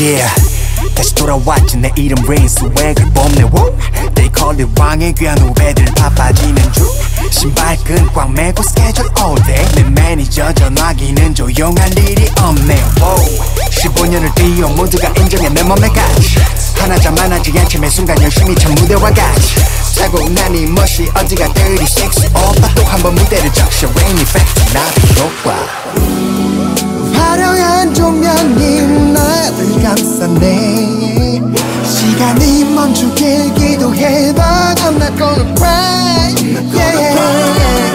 Yeah, 다시 돌아왔지 내 이름 레인 스웩을 뽐내 woo. They call it 왕의 귀한 후배들 바빠지는 중 신발끈 꽉 매고 스케줄 all day 내 매니저 전화기는 조용할 일이 없네 wow. 15년을 뛰어 모두가 인정해 내 맘에 같이 하나자만하지 않지 매 순간 열심히 참 무대와 같이 타고 나니 멋이 어디가 36 오빠 또 한 번 무대를 적셔 Rain Effect 나비 효과 화려한 조명이 나를 감싸네 시간이 멈추길 기도해봐 I'm not gonna cry yeah.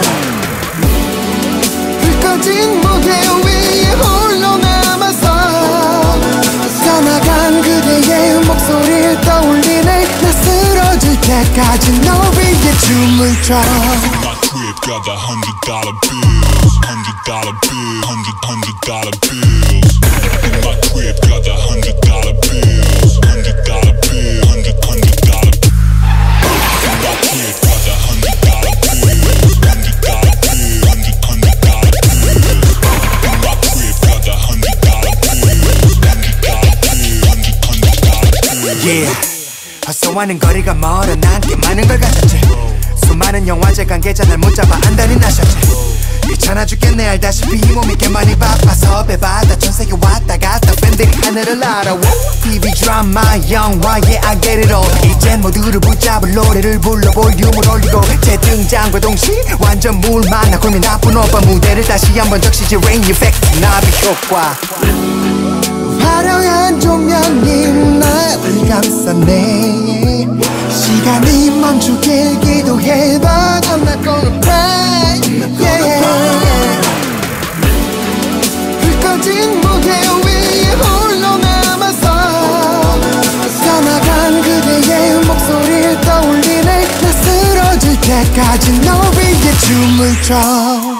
불 꺼진 무대 위에 홀로 남아서 떠나간 그대의 목소리를 떠올리네 나 쓰러질 때까지 너 위에 춤을 춰 Got the $100 bills, $100 bills, $100 bills. In my crib, got the $100 bills, $100 bills, $100 bills. In my crib, got the $100 bills, $100 bills, $100 bills. In my crib, got the $100 bills, $100 bills. Yeah, 화소와는 거리가 멀어 난 꽤 많은 걸 가졌지. 수많은 영화제 관계자 날 못 잡아 안달이 나셨지. 귀찮아 죽겠네 알다시피 이 몸이 꽤 많이 바빠서 배바다 전세계 왔다 갔다 팬들이 하늘을 날아와 TV 드라마 영화 yeah I get it all 이젠 모두를 붙잡을 노래를 불러 볼륨을 올리고 재등장과 동시에 완전 물 만나 고민 나쁜 오빠 무대를 다시 한번 적시지 Rain Effect 나비 효과 화려한 조명이 나를 감싸네 시간이 멈추길 기도해봐 I'm not gonna cry yeah. 불 꺼진 무대 위에 홀로 남아서 떠나간 그대의 목소리를 떠올리네 나 쓰러질 때까지 너 위에 춤을 춰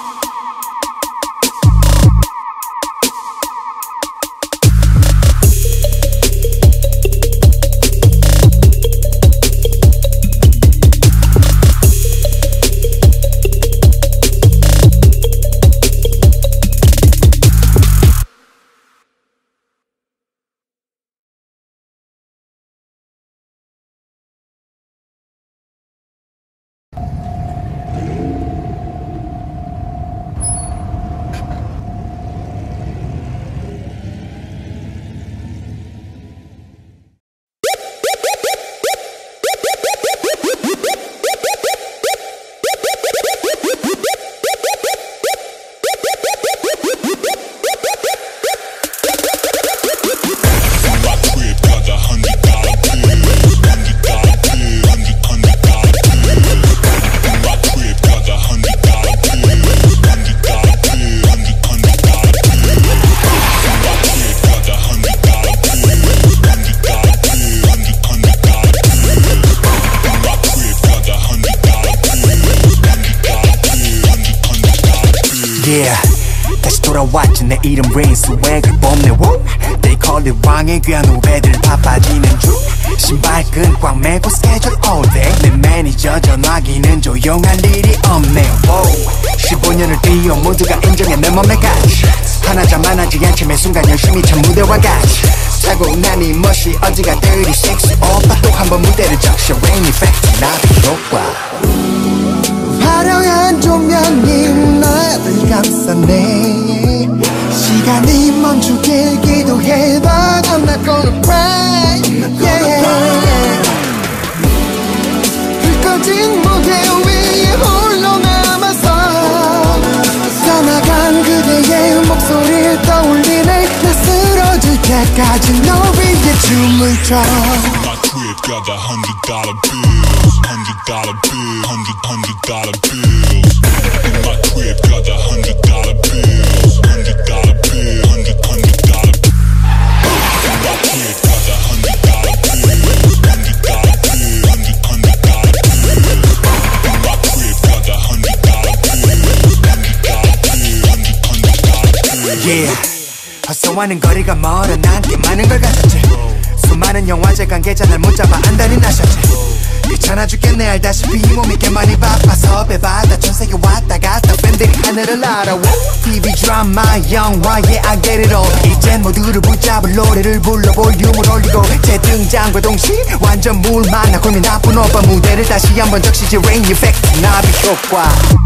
Yeah, 다시 돌아왔지 내 이름 레인 스웩을 뽐내 woo. They call it 왕의 귀한 후배들 바빠지는 중 신발끈 꽉 매고 스케줄 all day 내 매니저 전화기는 조용할 일이 없네 wow. 15년을 뛰어 모두가 인정해 내 맘에 같이 하나자만하지 않지 매 순간 열심히 참 무대와 같이 타고 나니 멋이 어디가 36 오빠 또 한 번 무대를 적셔 Rain Effect 나비 효과 화려한 조명이 나를 감싸네 시간이 멈추길 기도해봐 I'm not gonna cry yeah. 불 꺼진 무대 위에 홀로 남아서 떠나간 그대의 목소리를 떠올리네 나 쓰러질 때까지 너 위에 춤을 춰 Got the $100 bills, $100 bills, $100 bills. In my crib, got the $100 bills, $100 bills, $100 bills. In my crib, got the $100 bills, $100 bills, $100 bills. In my crib, got the $100 bills, $100 bills, $100 bills. Yeah, 화소와는 거리가 멀어 난 꽤 많은 걸 가졌지. 수많은 영화제 관계자 날 못 잡아 안달이 나셨지. 귀찮아 죽겠네 알다시피 이 몸이 꽤 많이 바빠서 배바다 전세계 왔다 갔다 팬들이 하늘을 날아와 TV 드라마 영화 yeah I get it all 이젠 모두를 붙잡을 노래를 불러 볼륨을 올리고 재등장과 동시에 완전 물 만나 고민 나쁜 오빠 무대를 다시 한번 적시지 Rain Effect 나비 효과